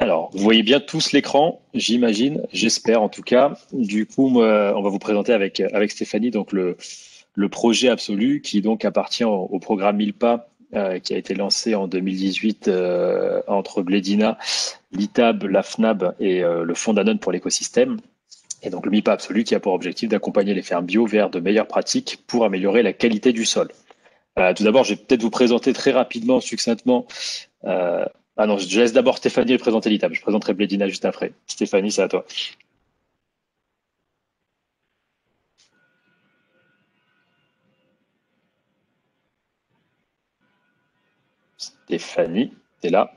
Alors, vous voyez bien tous l'écran, j'imagine, j'espère en tout cas. Du coup, on va vous présenter avec Stéphanie donc le projet absolu qui donc appartient au programme MILPA qui a été lancé en 2018 entre Blédina, l'ITAB, la FNAB et le Fonds Danone pour l'écosystème. Et donc le MIPA absolu qui a pour objectif d'accompagner les fermes bio vers de meilleures pratiques pour améliorer la qualité du sol. Tout d'abord, je vais peut-être vous présenter très rapidement, succinctement. Euh, ah non, je laisse d'abord Stéphanie présenter l'ITAB. Je présenterai Blédina juste après. Stéphanie, c'est à toi. Stéphanie, t'es là?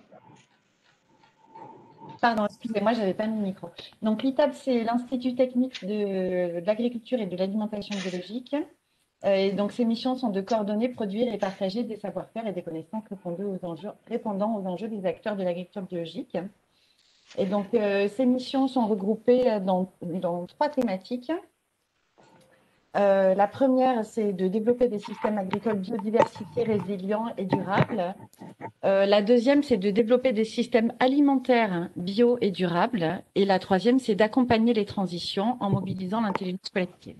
Pardon, excusez-moi, j'avais pas mis le micro. Donc, l'ITAB, c'est l'Institut technique de l'agriculture et de l'alimentation biologique. Et donc, ses missions sont de coordonner, produire et partager des savoir-faire et des connaissances répondant aux enjeux des acteurs de l'agriculture biologique. Et donc, ces missions sont regroupées dans trois thématiques. La première, c'est de développer des systèmes agricoles biodiversité, résilients et durables. La deuxième, c'est de développer des systèmes alimentaires bio et durables. Et la troisième, c'est d'accompagner les transitions en mobilisant l'intelligence collective.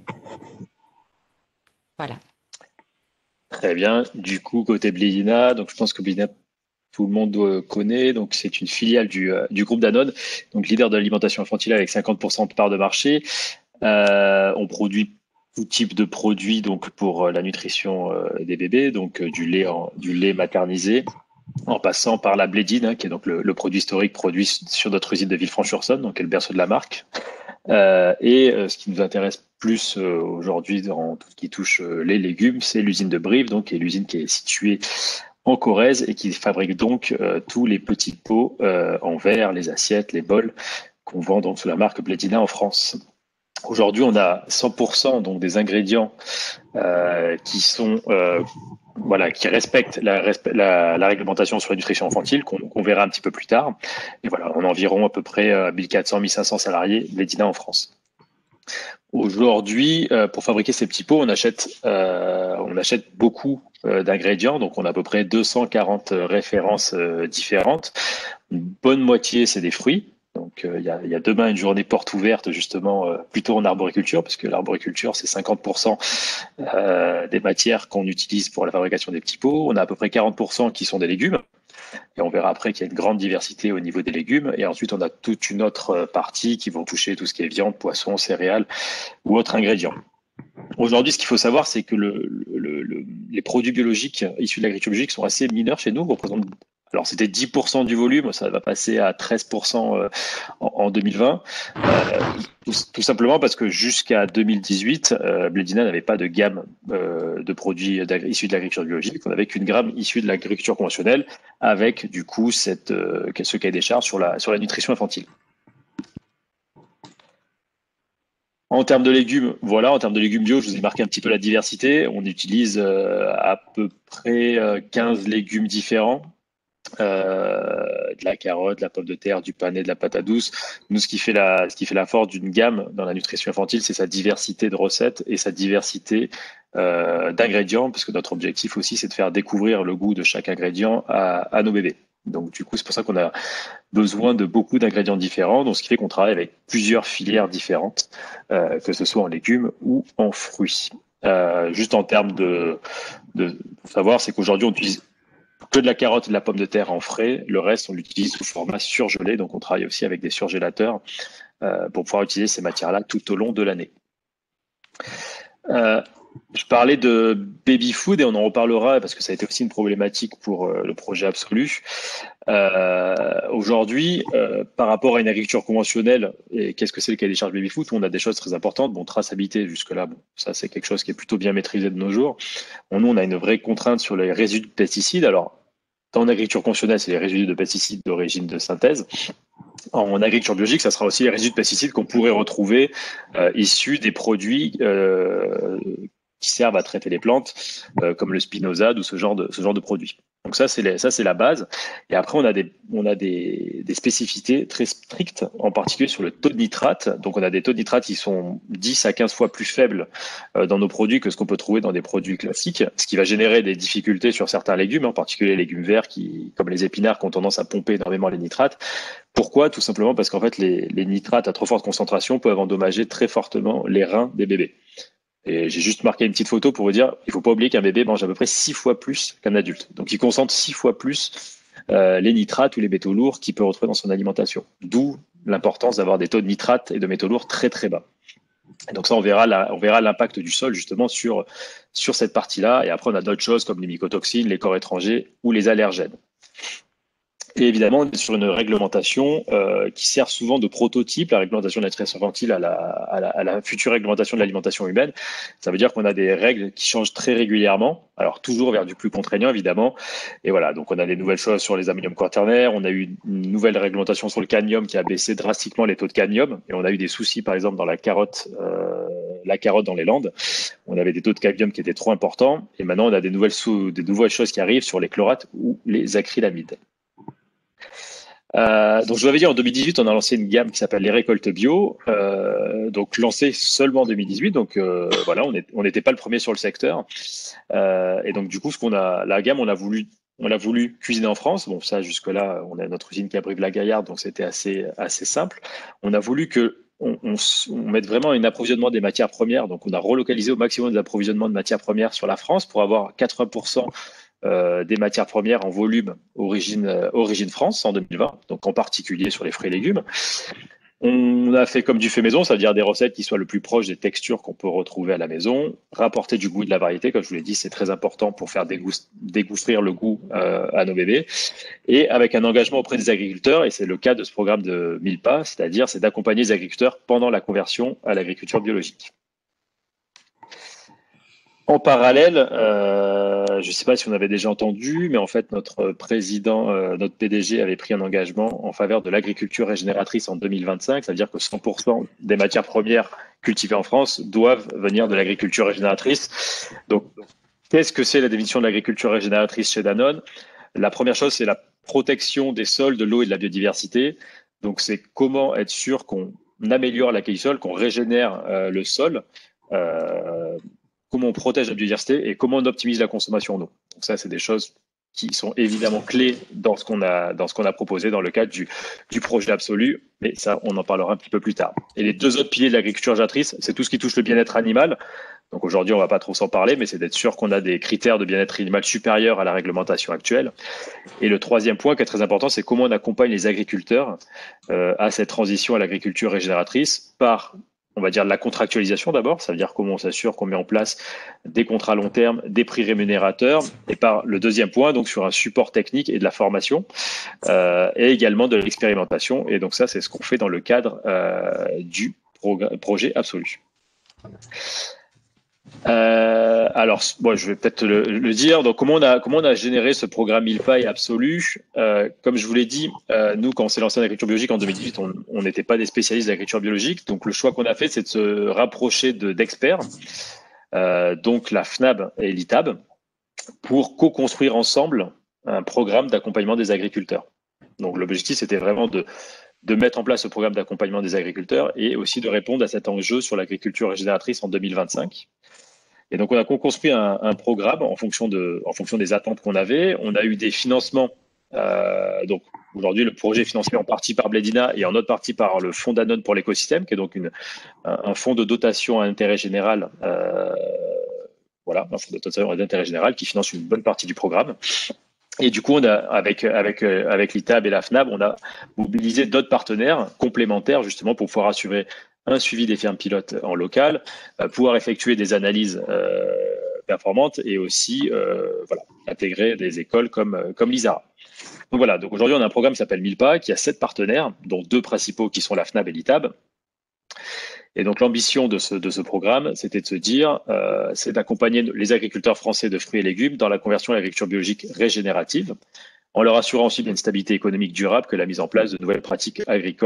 Voilà. Très bien. Du coup, côté Blédina, donc je pense que Blédina, tout le monde connaît. Donc, c'est une filiale du groupe Danone, donc leader de l'alimentation infantile avec 50% de part de marché. On produit tout type de produits donc pour la nutrition des bébés, donc du lait maternisé, en passant par la blédine, qui est donc le produit historique produit sur notre usine de Villefranche-sur-Saône, donc qui est le berceau de la marque. Ce qui nous intéresse plus aujourd'hui dans tout ce qui touche les légumes, c'est l'usine de Brive, donc qui est l'usine qui est située en Corrèze et qui fabrique donc tous les petits pots en verre, les assiettes, les bols qu'on vend donc sous la marque Blédina en France. Aujourd'hui, on a 100% donc des ingrédients qui sont voilà, qui respectent la réglementation sur la nutrition infantile qu'on verra un petit peu plus tard. Et voilà, on a environ à peu près 1400-1500 salariés Blédina en France. Aujourd'hui, pour fabriquer ces petits pots, on achète beaucoup d'ingrédients. Donc, on a à peu près 240 références différentes. Une bonne moitié, c'est des fruits. Donc, il y a demain une journée porte ouverte, justement, plutôt en arboriculture, parce que l'arboriculture, c'est 50% des matières qu'on utilise pour la fabrication des petits pots. On a à peu près 40% qui sont des légumes. Et on verra après qu'il y a une grande diversité au niveau des légumes. Et ensuite, on a toute une autre partie qui vont toucher tout ce qui est viande, poisson, céréales ou autres ingrédients. Aujourd'hui, ce qu'il faut savoir, c'est que les produits biologiques issus de l'agriculture biologique sont assez mineurs chez nous, représentent. Alors, c'était 10% du volume, ça va passer à 13% en 2020. Tout simplement parce que jusqu'à 2018, Blédina n'avait pas de gamme de produits issus de l'agriculture biologique. On n'avait qu'une gamme issue de l'agriculture conventionnelle avec, du coup, ce cahier des charges sur la nutrition infantile. En termes de légumes, voilà, en termes de légumes bio, je vous ai marqué un petit peu la diversité. On utilise à peu près 15 légumes différents. De la carotte, de la pomme de terre, du panais, de la patate douce. Nous, ce qui fait la force d'une gamme dans la nutrition infantile, c'est sa diversité de recettes et sa diversité d'ingrédients, parce que notre objectif aussi, c'est de faire découvrir le goût de chaque ingrédient à nos bébés. Donc, du coup, c'est pour ça qu'on a besoin de beaucoup d'ingrédients différents, donc ce qui fait qu'on travaille avec plusieurs filières différentes, que ce soit en légumes ou en fruits. Juste en termes de savoir, c'est qu'aujourd'hui, on utilise que de la carotte et de la pomme de terre en frais. Le reste, on l'utilise sous format surgelé. Donc, on travaille aussi avec des surgélateurs pour pouvoir utiliser ces matières-là tout au long de l'année. Je parlais de baby food et on en reparlera parce que ça a été aussi une problématique pour le projet absolu. Aujourd'hui, par rapport à une agriculture conventionnelle, et qu'est-ce que c'est le cahier des charges baby food? On a des choses très importantes. Bon, traçabilité jusque-là, bon, ça c'est quelque chose qui est plutôt bien maîtrisé de nos jours. Nous, on a une vraie contrainte sur les résidus de pesticides. Alors, en agriculture conventionnelle, c'est les résidus de pesticides d'origine de synthèse. En agriculture biologique, ça sera aussi les résidus de pesticides qu'on pourrait retrouver issus des produits qui servent à traiter les plantes, comme le spinosade ou ce genre de produits. Donc ça, c'est la base. Et après, on a des spécificités très strictes, en particulier sur le taux de nitrate. Donc on a des taux de nitrate qui sont 10 à 15 fois plus faibles dans nos produits que ce qu'on peut trouver dans des produits classiques, ce qui va générer des difficultés sur certains légumes, en particulier les légumes verts, comme les épinards, qui ont tendance à pomper énormément les nitrates. Pourquoi? Tout simplement parce qu'en fait, les nitrates à trop forte concentration peuvent endommager très fortement les reins des bébés. Et j'ai juste marqué une petite photo pour vous dire, il faut pas oublier qu'un bébé mange à peu près 6 fois plus qu'un adulte. Donc il concentre 6 fois plus les nitrates ou les métaux lourds qu'il peut retrouver dans son alimentation. D'où l'importance d'avoir des taux de nitrates et de métaux lourds très très bas. Et donc ça, on verra l'impact du sol justement sur cette partie-là. Et après, on a d'autres choses comme les mycotoxines, les corps étrangers ou les allergènes. Et évidemment, on est sur une réglementation qui sert souvent de prototype, la réglementation de la détresse infantile à la future réglementation de l'alimentation humaine. Ça veut dire qu'on a des règles qui changent très régulièrement, alors toujours vers du plus contraignant, évidemment. Et voilà, donc on a des nouvelles choses sur les ammoniums quaternaires, on a eu une nouvelle réglementation sur le cadmium qui a baissé drastiquement les taux de cadmium, et on a eu des soucis, par exemple, dans la carotte dans les Landes. On avait des taux de cadmium qui étaient trop importants, et maintenant on a des nouvelles choses qui arrivent sur les chlorates ou les acrylamides. Donc je vous l'avais dit, en 2018, on a lancé une gamme qui s'appelle les récoltes bio, donc lancée seulement en 2018. Donc voilà, on n'était pas le premier sur le secteur. Et donc du coup, la gamme, on l'a voulu cuisiner en France. Bon, ça jusque-là, on a notre usine qui a Brive-la-Gaillarde, donc c'était assez simple. On a voulu on mette vraiment un approvisionnement des matières premières. Donc on a relocalisé au maximum des approvisionnements de matières premières sur la France pour avoir 80% des matières premières en volume origine France en 2020, donc en particulier sur les fruits et légumes. On a fait comme du fait maison, ça veut dire des recettes qui soient le plus proches des textures qu'on peut retrouver à la maison, rapporter du goût et de la variété, comme je vous l'ai dit, c'est très important pour faire dégouffrir le goût à nos bébés, et avec un engagement auprès des agriculteurs, et c'est le cas de ce programme de 1000 pas, c'est-à-dire c'est d'accompagner les agriculteurs pendant la conversion à l'agriculture biologique. En parallèle, je ne sais pas si on avait déjà entendu, mais en fait, notre président, notre PDG avait pris un engagement en faveur de l'agriculture régénératrice en 2025. Ça veut dire que 100% des matières premières cultivées en France doivent venir de l'agriculture régénératrice. Donc, qu'est-ce que c'est la définition de l'agriculture régénératrice chez Danone? La première chose, c'est la protection des sols, de l'eau et de la biodiversité. Donc, c'est comment être sûr qu'on améliore la qualité du sol, qu'on régénère le sol. Comment on protège la biodiversité et comment on optimise la consommation en eau. Donc ça, c'est des choses qui sont évidemment clés dans ce qu'on a proposé dans le cadre du projet absolu, mais ça, on en parlera un petit peu plus tard. Et les deux autres piliers de l'agriculture régénératrice, c'est tout ce qui touche le bien-être animal. Donc aujourd'hui, on ne va pas trop s'en parler, mais c'est d'être sûr qu'on a des critères de bien-être animal supérieurs à la réglementation actuelle. Et le troisième point qui est très important, c'est comment on accompagne les agriculteurs à cette transition à l'agriculture régénératrice par, on va dire, de la contractualisation d'abord, ça veut dire comment on s'assure qu'on met en place des contrats à long terme, des prix rémunérateurs, et par le deuxième point, donc sur un support technique et de la formation, et également de l'expérimentation. Et donc ça, c'est ce qu'on fait dans le cadre du projet absolu. Alors, bon, je vais peut-être le dire. Donc, comment on a généré ce programme 1000 pailles absolu? Comme je vous l'ai dit, nous, quand on s'est lancé en agriculture biologique en 2018, on n'était pas des spécialistes d'agriculture biologique. Donc, le choix qu'on a fait, c'est de se rapprocher d'experts, donc la FNAB et l'ITAB, pour co-construire ensemble un programme d'accompagnement des agriculteurs. Donc, l'objectif, c'était vraiment de mettre en place ce programme d'accompagnement des agriculteurs et aussi de répondre à cet enjeu sur l'agriculture régénératrice en 2025. Et donc, on a construit un programme en fonction des attentes qu'on avait. On a eu des financements. Donc, aujourd'hui, le projet est financé en partie par Blédina et en autre partie par le Fonds Danone pour l'écosystème, qui est donc un fonds de dotation à intérêt général. Voilà, un fonds de dotation d'intérêt général qui finance une bonne partie du programme. Et du coup, on a, avec l'ITAB et la FNAB, on a mobilisé d'autres partenaires complémentaires justement pour pouvoir assurer un suivi des fermes pilotes en local, pouvoir effectuer des analyses performantes et aussi intégrer des écoles comme l'ISARA. Donc voilà, donc aujourd'hui on a un programme qui s'appelle 1000 pas, qui a 7 partenaires, dont 2 principaux qui sont la FNAB et l'ITAB. Et donc l'ambition de ce programme, c'était de se dire, c'est d'accompagner les agriculteurs français de fruits et légumes dans la conversion à l'agriculture biologique régénérative, en leur assurant aussi bien une stabilité économique durable que la mise en place de nouvelles pratiques agricoles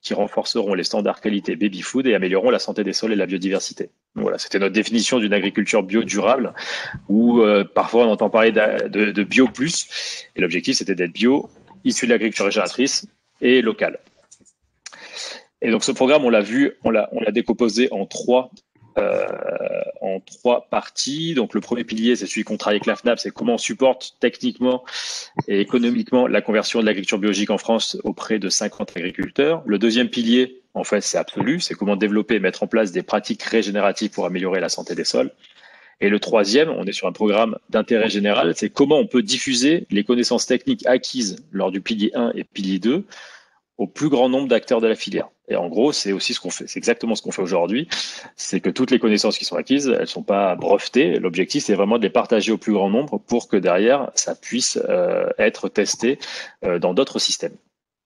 qui renforceront les standards qualité baby-food et amélioreront la santé des sols et la biodiversité. Donc voilà, c'était notre définition d'une agriculture bio durable, où parfois on entend parler de bio plus, et l'objectif c'était d'être bio, issu de l'agriculture régénératrice et locale. Et donc ce programme, on l'a vu, on l'a décomposé euh, en trois parties. Donc le premier pilier, c'est celui qu'on travaille avec la FNAP, c'est comment on supporte techniquement et économiquement la conversion de l'agriculture biologique en France auprès de 50 agriculteurs. Le deuxième pilier, en fait, c'est absolu, c'est comment développer et mettre en place des pratiques régénératives pour améliorer la santé des sols. Et le troisième, on est sur un programme d'intérêt général, c'est comment on peut diffuser les connaissances techniques acquises lors du pilier 1 et pilier 2 au plus grand nombre d'acteurs de la filière. Et en gros, c'est aussi ce qu'on fait, c'est exactement ce qu'on fait aujourd'hui, c'est que toutes les connaissances qui sont acquises, elles ne sont pas brevetées. L'objectif, c'est vraiment de les partager au plus grand nombre pour que derrière, ça puisse être testé dans d'autres systèmes.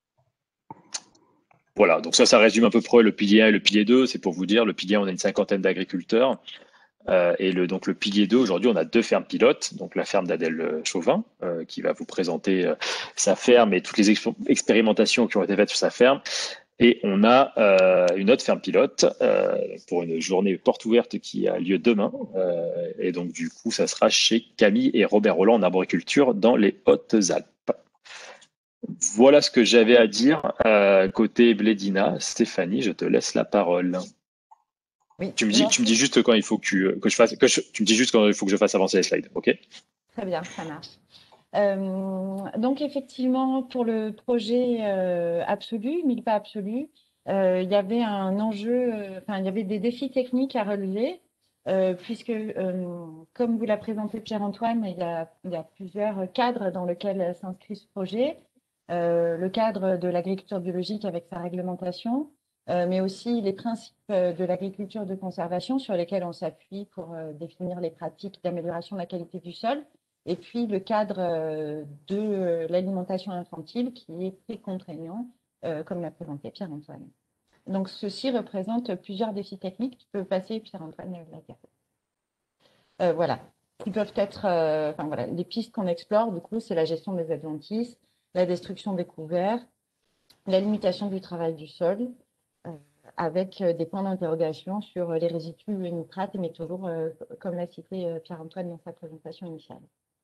Voilà, donc ça résume à peu près le pilier 1 et le pilier 2. C'est pour vous dire, le pilier 1, on a une cinquantaine d'agriculteurs. Et donc le pilier 2, aujourd'hui, on a 2 fermes pilotes. Donc la ferme d'Adèle Chauvin, qui va vous présenter sa ferme et toutes les expérimentations qui ont été faites sur sa ferme. Et on a une autre ferme pilote pour une journée porte ouverte qui a lieu demain. Et donc du coup, ça sera chez Camille et Robert Roland en arboriculture dans les Hautes-Alpes. Voilà ce que j'avais à dire côté Blédina. Stéphanie, je te laisse la parole. Oui, Tu me dis juste quand il faut que je fasse, tu me dis juste quand il faut que je fasse avancer les slides, ok? très bien, ça marche. Donc effectivement, pour le projet absolu, mille pas absolu, il y avait un enjeu, enfin il y avait des défis techniques à relever, puisque comme vous l'a présenté Pierre-Antoine, il y a plusieurs cadres dans lesquels s'inscrit ce projet. Le cadre de l'agriculture biologique avec sa réglementation, mais aussi les principes de l'agriculture de conservation sur lesquels on s'appuie pour définir les pratiques d'amélioration de la qualité du sol. Et puis le cadre de l'alimentation infantile qui est très contraignant, comme l'a présenté Pierre-Antoine. Donc ceci représente plusieurs défis techniques. Tu peux passer, Pierre-Antoine, la diapo. Voilà. Qui peuvent être, enfin voilà, les pistes qu'on explore, du coup, c'est la gestion des adventices, la destruction des couverts, la limitation du travail du sol, euh, avec des points d'interrogation sur les résidus et nitrates, mais toujours, comme l'a cité Pierre-Antoine dans sa présentation initiale.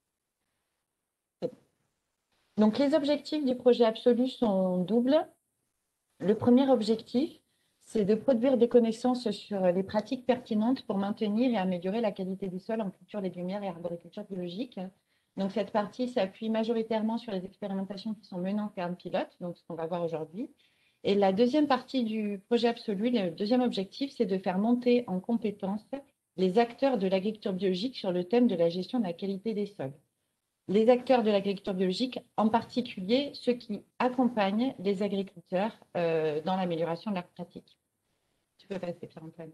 Donc, les objectifs du projet absolu sont doubles. Le premier objectif, c'est de produire des connaissances sur les pratiques pertinentes pour maintenir et améliorer la qualité du sol en culture légumière et arboriculture biologique. Donc, cette partie s'appuie majoritairement sur les expérimentations qui sont menées en ferme pilote, donc ce qu'on va voir aujourd'hui. Et la deuxième partie du projet absolu, le deuxième objectif, c'est de faire monter en compétence les acteurs de l'agriculture biologique sur le thème de la gestion de la qualité des sols. Les acteurs de l'agriculture biologique, en particulier ceux qui accompagnent les agriculteurs dans l'amélioration de leurs pratiques. Tu peux passer, Pierre-Antoine.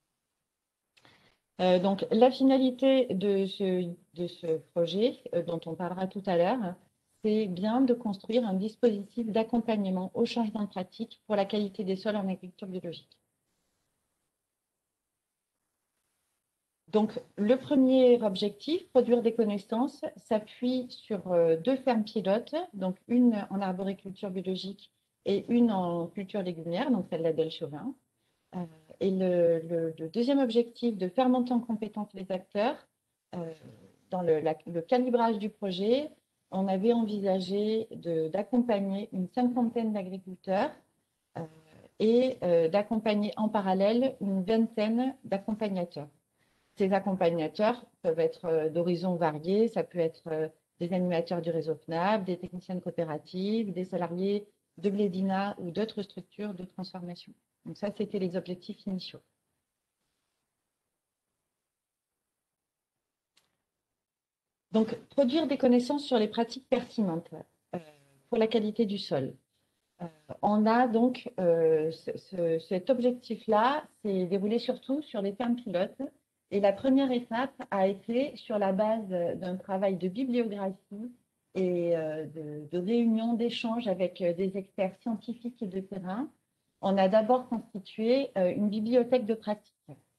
Donc, la finalité de ce projet, dont on parlera tout à l'heure, c'est bien de construire un dispositif d'accompagnement au changement de pratique pour la qualité des sols en agriculture biologique. Donc, le premier objectif, produire des connaissances, s'appuie sur 2 fermes pilotes, donc une en arboriculture biologique et une en culture légumière, donc celle d'Adèle Chauvin. Et le deuxième objectif, de faire monter en compétence les acteurs. Dans le calibrage du projet, on avait envisagé d'accompagner une cinquantaine d'agriculteurs et d'accompagner en parallèle une vingtaine d'accompagnateurs. Ces accompagnateurs peuvent être d'horizons variés, ça peut être des animateurs du réseau FNAP, des techniciennes coopératives, des salariés de Blédina ou d'autres structures de transformation. Donc ça, c'était les objectifs initiaux. Donc, produire des connaissances sur les pratiques pertinentes pour la qualité du sol. On a donc cet objectif-là, c'est déroulé surtout sur les fermes pilotes. Et la première étape a été sur la base d'un travail de bibliographie et de réunion, d'échanges avec des experts scientifiques et de terrain. On a d'abord constitué une bibliothèque de pratique.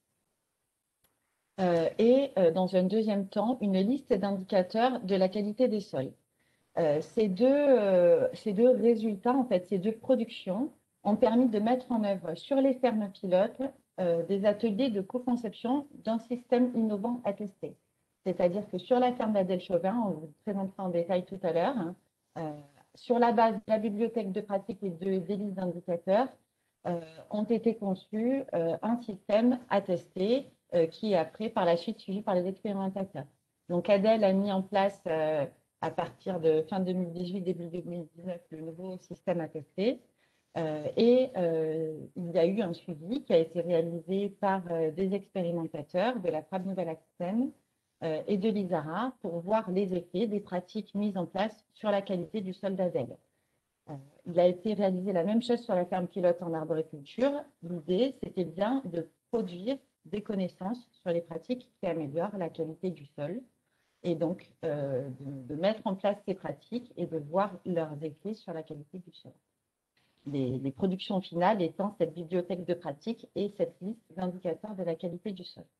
Et dans un deuxième temps, une liste d'indicateurs de la qualité des sols. Ces deux résultats, en fait, ces deux productions ont permis de mettre en œuvre sur les fermes pilotes des ateliers de co-conception d'un système innovant à tester. C'est-à-dire que sur la ferme d'Adèle-Chauvin, on vous présentera en détail tout à l'heure, sur la base de la bibliothèque de pratique et des listes d'indicateurs, ont été conçus un système à tester qui est après, par la suite, suivi par les expérimentateurs. Donc, Adèle a mis en place, à partir de fin 2018, début 2019, le nouveau système à tester. Il y a eu un suivi qui a été réalisé par des expérimentateurs de la FRAP Nouvelle-Aquitaine et de l'ISARA pour voir les effets des pratiques mises en place sur la qualité du sol d'Adèle. Il a été réalisé la même chose sur la ferme pilote en arboriculture. L'idée, c'était bien de produire des connaissances sur les pratiques qui améliorent la qualité du sol et donc de mettre en place ces pratiques et de voir leurs effets sur la qualité du sol. Les productions finales étant cette bibliothèque de pratique et cette liste d'indicateurs de la qualité du sol.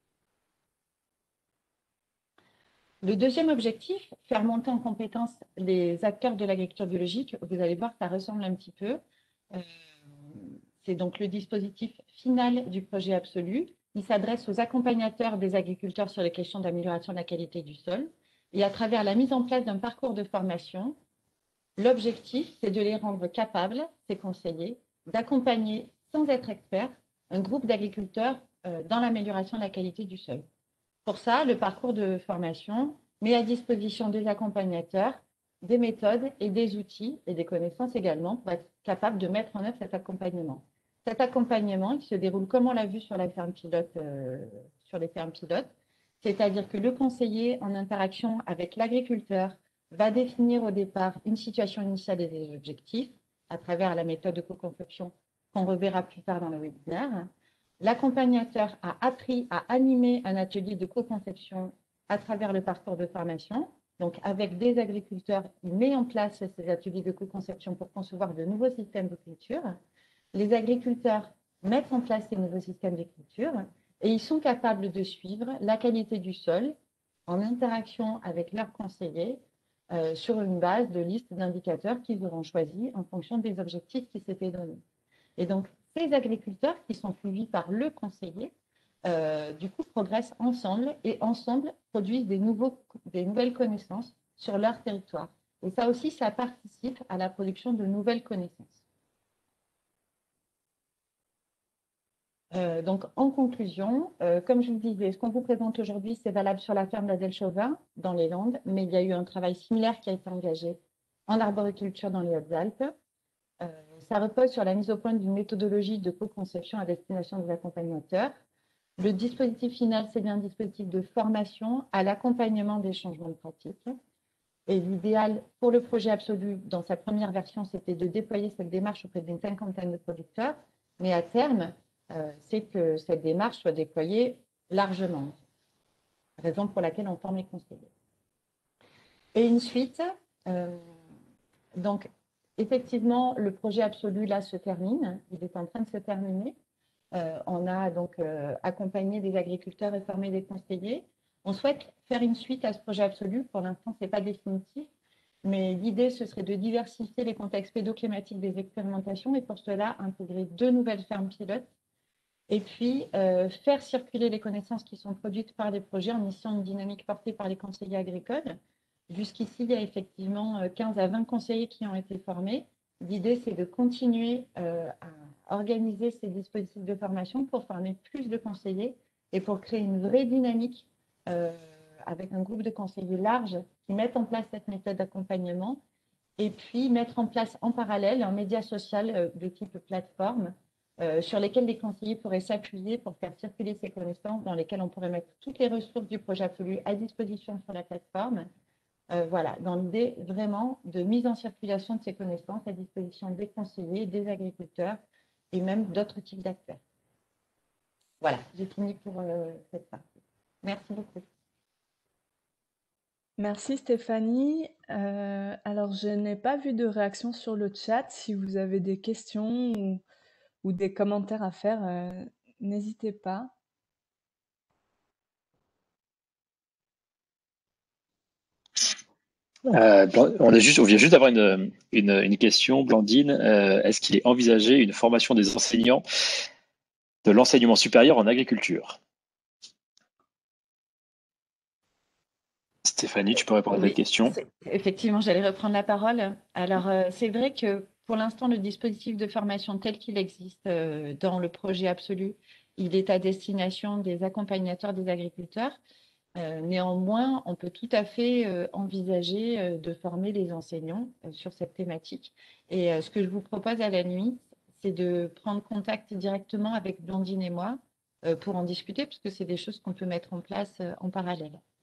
Le deuxième objectif, faire monter en compétence les acteurs de l'agriculture biologique. Vous allez voir, ça ressemble un petit peu. C'est donc le dispositif final du projet absolu. Il s'adresse aux accompagnateurs des agriculteurs sur les questions d'amélioration de la qualité du sol. Et à travers la mise en place d'un parcours de formation, l'objectif, c'est de les rendre capables, ces conseillers, d'accompagner, sans être experts, un groupe d'agriculteurs dans l'amélioration de la qualité du sol. Pour ça, le parcours de formation met à disposition des accompagnateurs des méthodes et des outils et des connaissances également pour être capable de mettre en œuvre cet accompagnement. Cet accompagnement, il se déroule comme on l'a vu sur la ferme pilote, sur les fermes pilotes, c'est-à-dire que le conseiller, en interaction avec l'agriculteur, va définir au départ une situation initiale et des objectifs à travers la méthode de co-conception qu'on reverra plus tard dans le webinaire. L'accompagnateur a appris à animer un atelier de co-conception à travers le parcours de formation. Donc, avec des agriculteurs, il met en place ces ateliers de co-conception pour concevoir de nouveaux systèmes de culture. Les agriculteurs mettent en place ces nouveaux systèmes de culture et ils sont capables de suivre la qualité du sol en interaction avec leurs conseillers sur une base de liste d'indicateurs qu'ils auront choisis en fonction des objectifs qui s'étaient donnés. Et donc, ces agriculteurs qui sont suivis par le conseiller, du coup, progressent ensemble et ensemble produisent des nouvelles connaissances sur leur territoire. Et ça aussi, ça participe à la production de nouvelles connaissances. Donc, en conclusion, comme je vous disais, ce qu'on vous présente aujourd'hui, c'est valable sur la ferme d'Adèle-Chauvin, dans les Landes, mais il y a eu un travail similaire qui a été engagé en arboriculture dans les Hautes-Alpes. Ça repose sur la mise au point d'une méthodologie de co-conception à destination des accompagnateurs. Le dispositif final, c'est bien un dispositif de formation à l'accompagnement des changements de pratique. Et l'idéal pour le projet absolu, dans sa première version, c'était de déployer cette démarche auprès d'une cinquantaine de producteurs. Mais à terme, c'est que cette démarche soit déployée largement, raison pour laquelle on forme les conseillers. Et une suite, donc effectivement, le projet absolu là se termine, il est en train de se terminer. On a donc accompagné des agriculteurs et formé des conseillers. On souhaite faire une suite à ce projet absolu. Pour l'instant, ce n'est pas définitif, mais l'idée, ce serait de diversifier les contextes pédoclimatiques des expérimentations et pour cela, intégrer 2 nouvelles fermes pilotes et puis faire circuler les connaissances qui sont produites par les projets en initiant une dynamique portée par les conseillers agricoles. Jusqu'ici, il y a effectivement 15 à 20 conseillers qui ont été formés. L'idée, c'est de continuer à organiser ces dispositifs de formation pour former plus de conseillers et pour créer une vraie dynamique avec un groupe de conseillers large qui mettent en place cette méthode d'accompagnement et puis mettre en place en parallèle un média social de type plateforme sur lesquels les conseillers pourraient s'appuyer pour faire circuler ces connaissances, dans lesquelles on pourrait mettre toutes les ressources du projet absolu à disposition sur la plateforme. Voilà, dans l'idée vraiment de mise en circulation de ces connaissances à disposition des conseillers, des agriculteurs et même d'autres types d'acteurs. Voilà, j'ai fini pour cette partie. Merci beaucoup. Merci Stéphanie. Alors, je n'ai pas vu de réaction sur le chat. Si vous avez des questions ou des commentaires à faire, n'hésitez pas. On vient juste d'avoir une question, Blandine. Est-ce qu'il est envisagé une formation des enseignants de l'enseignement supérieur en agriculture? Stéphanie, tu peux répondre à cette Oui, question. effectivement, j'allais reprendre la parole. Alors, c'est vrai que pour l'instant, le dispositif de formation tel qu'il existe dans le projet absolu, il est à destination des accompagnateurs des agriculteurs. Néanmoins, on peut tout à fait envisager de former les enseignants sur cette thématique. Et ce que je vous propose à la nuit, c'est de prendre contact directement avec Blandine et moi pour en discuter, parce que c'est des choses qu'on peut mettre en place en parallèle.